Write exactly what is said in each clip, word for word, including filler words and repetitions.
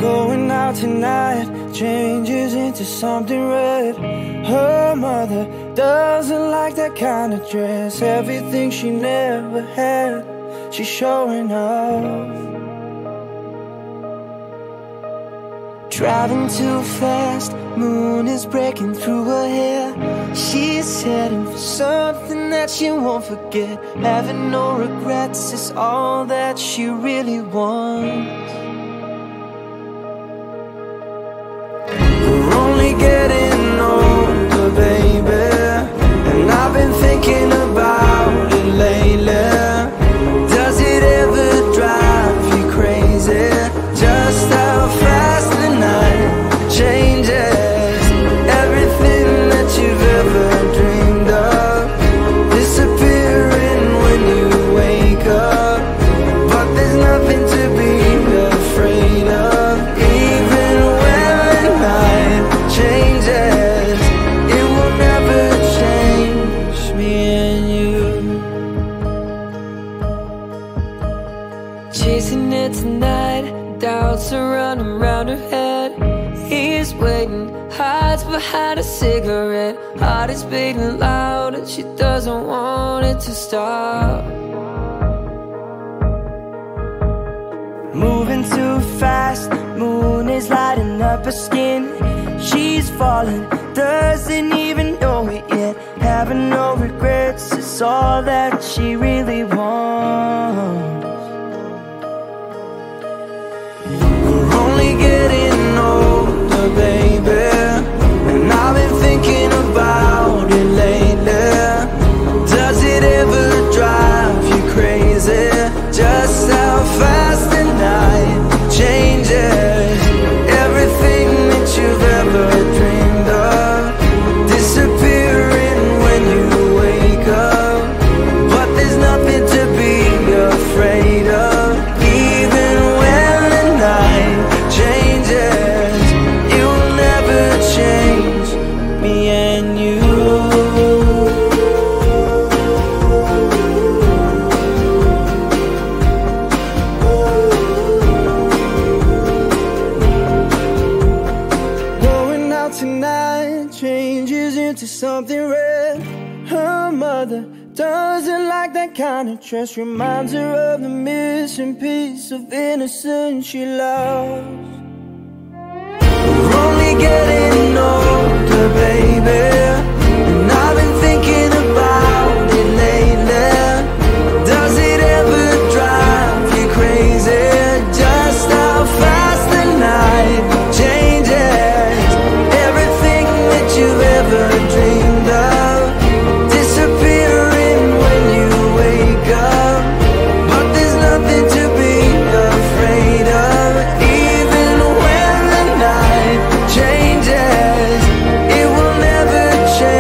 Going out tonight changes into something red. Her mother doesn't like that kind of dress. Everything she never had, she's showing off. Driving too fast, moon is breaking through her hair. She's heading for something that she won't forget. Having no regrets is all that she really wants. We're only getting older, baby, and I've been thinking about it lately. Does it ever drive you crazy? Just how fast the night changes. Everything that you've ever dreamed of disappearing when you wake up. But there's nothing to be afraid of. Even when the night changes, it will never change me and you. Chasing it tonight, doubts are running around her head. He's waiting, hides behind a cigarette. Heart is beating loud and she doesn't want it to stop. Moving too fast, moon is lighting up her skin. She's falling, doesn't even know it yet. Having no regrets is all that she really wants. We're only getting older, baby, and I've been thinking about it lately. Does it ever drive you crazy? Just how fast the night changes. Everything that you've ever dreamed of disappearing when you wake up. But there's nothing to be afraid of. Even when the night changes, it will never change me and you. Going out tonight changes into something red. Her mother doesn't like that kind of dress. Reminds her of the missing piece of innocence she lost. We're only getting older, baby, and I've been thinking about it lately. Does it ever drive you crazy? Just how fast the night changes. Everything that you've ever dreamed of disappearing when you wake up. But there's nothing to be afraid of. Even when the night changes, it will never change.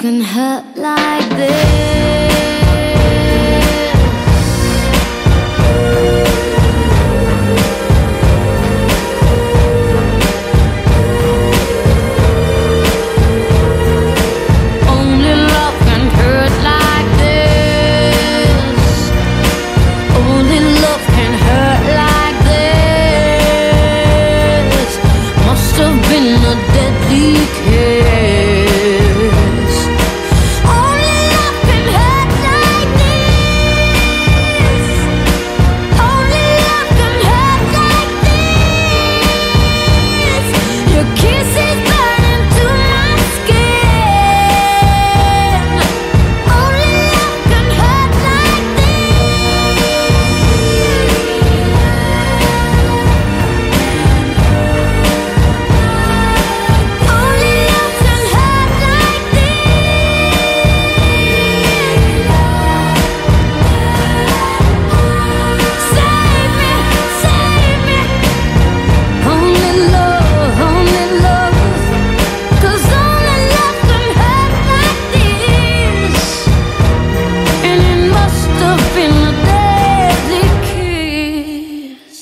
can hurt like this. Only love can hurt like this. Only love can hurt like this. Must have been a deadly kiss. Only love can hurt like this. Only love can hurt like this. Your kiss is burning to my skin. Only love can hurt like Only love can hurt like this. Save me, save me. Only love, only love. 'Cause only love can hurt like this. And it must have been a deadly kiss.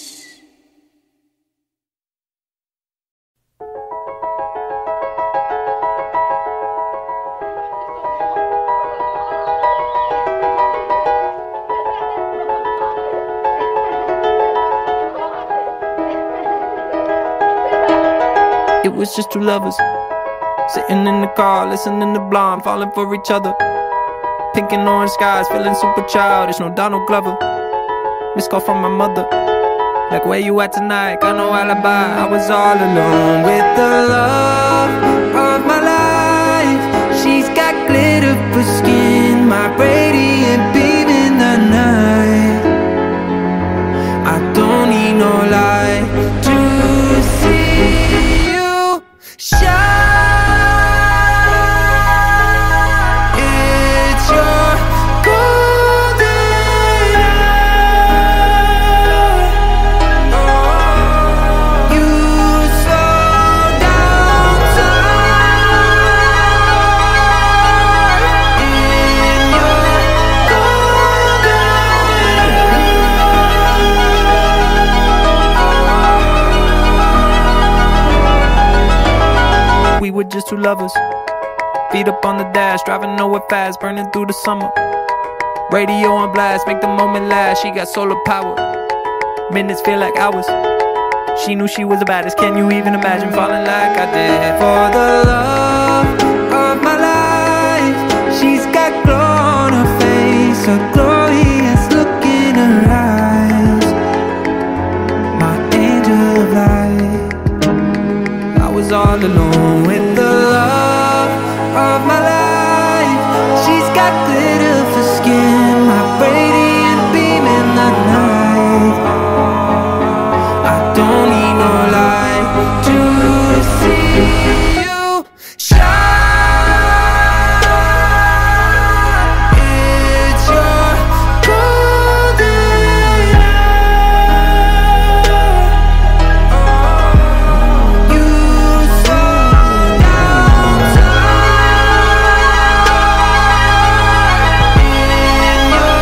It was just two lovers sitting in the car, listening to Blonde, falling for each other. Pink and orange skies, feeling super childish. No Donald Glover. Missed call from my mother, like, where you at tonight? Got no alibi. I was all alone with the love of my life. She's got glitter for skin, my radiant beam in the night. I don't need no light to see you shine. It's your golden hour. Oh, you slow down time in your golden hour. We were just two lovers, feet up on the dash, driving nowhere fast, burning through the summer. Radio on blast, make the moment last. She got solar power, minutes feel like hours. She knew she was the baddest. Can you even imagine falling like I did for the love of my life? She's got glow on her face, a glorious look in her eyes. My angel of light. I was all alone with the love of my life. She's got glitter for skin, my radiant beam in the night. I don't need no light to see you shine. It's your golden hour. You slow down time in your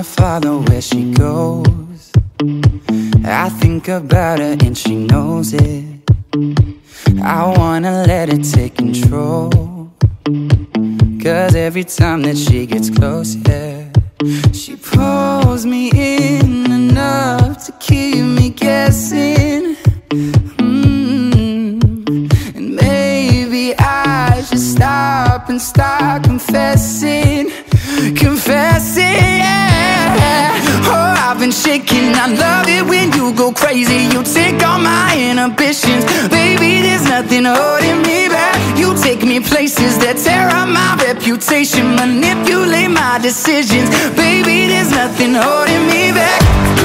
wanna follow where she goes. I think about her and she knows it. I wanna let it take control, 'cause every time that she gets close, yeah, she pulls me in enough to keep me guessing. mm. And maybe I should stop and start confessing. Confessing, yeah. Oh, I've been shaking. I love it when you go crazy. You take all my inhibitions. Baby, there's nothing holding me back. You take me places that tear up my reputation, manipulate my decisions. Baby, there's nothing holding me back.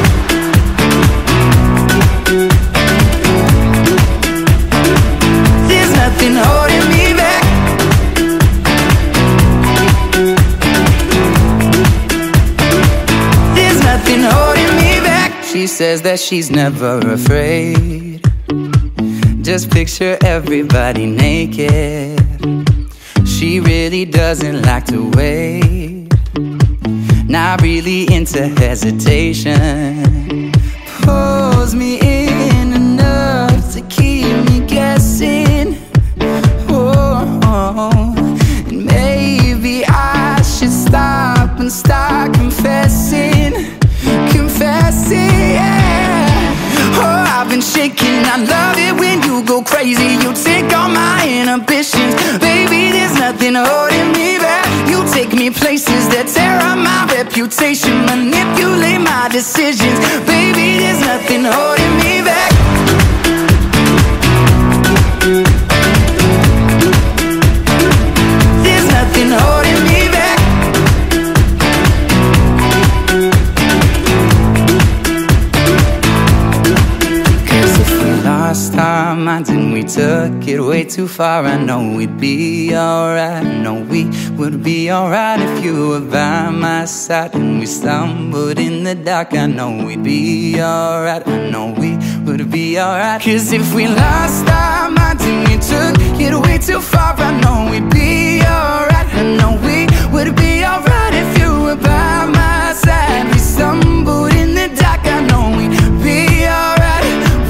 There's nothing holding me back. There's nothing holding me back. She says that she's never afraid. Just picture everybody naked. She really doesn't like to wait. Not really into hesitation. Pulls me in enough to keep me guessing. Oh, and maybe I should stop and start confessing. Confessing, yeah. Oh, I've been shaking. I love it when you go crazy. You take all my inhibitions. Baby, there's nothing holding me back. You take me places that tear up my reputation, manipulate my decisions. Baby, there's nothing holding me back. There's nothing holding me back. Lost our minds and we took it way too far. I know we'd be alright. I know we would be alright if you were by my side. And we stumbled in the dark. I know we'd be alright. I know we would be alright. 'Cause if we lost our minds and we took it way too far, I know we'd be alright. I know we would be alright if you were by my side. We stumbled in the dark. I know we'd be alright.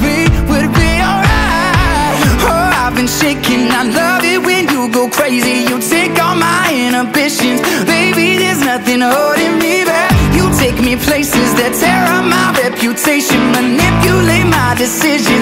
I've been shaking. I love it when you go crazy. You take all my inhibitions. Baby, there's nothing holding me back. You take me places that tear up my reputation, manipulate my decisions.